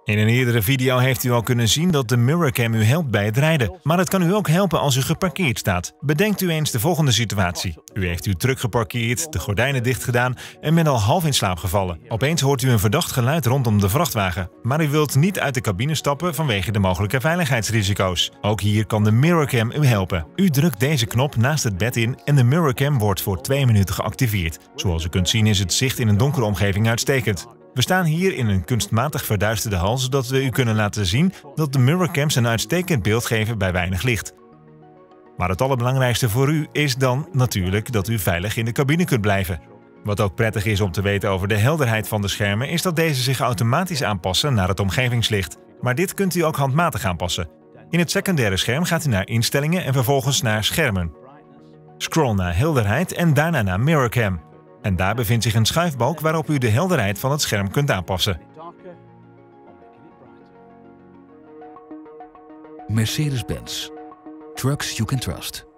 In een eerdere video heeft u al kunnen zien dat de mirrorcam u helpt bij het rijden. Maar het kan u ook helpen als u geparkeerd staat. Bedenkt u eens de volgende situatie. U heeft uw truck geparkeerd, de gordijnen dicht gedaan en bent al half in slaap gevallen. Opeens hoort u een verdacht geluid rondom de vrachtwagen. Maar u wilt niet uit de cabine stappen vanwege de mogelijke veiligheidsrisico's. Ook hier kan de mirrorcam u helpen. U drukt deze knop naast het bed in en de mirrorcam wordt voor 2 minuten geactiveerd. Zoals u kunt zien is het zicht in een donkere omgeving uitstekend. We staan hier in een kunstmatig verduisterde hal, zodat we u kunnen laten zien dat de mirrorcams een uitstekend beeld geven bij weinig licht. Maar het allerbelangrijkste voor u is dan natuurlijk dat u veilig in de cabine kunt blijven. Wat ook prettig is om te weten over de helderheid van de schermen is dat deze zich automatisch aanpassen naar het omgevingslicht. Maar dit kunt u ook handmatig aanpassen. In het secundaire scherm gaat u naar instellingen en vervolgens naar schermen. Scroll naar helderheid en daarna naar mirrorcam. En daar bevindt zich een schuifbalk waarop u de helderheid van het scherm kunt aanpassen. Mercedes-Benz. Trucks you can trust.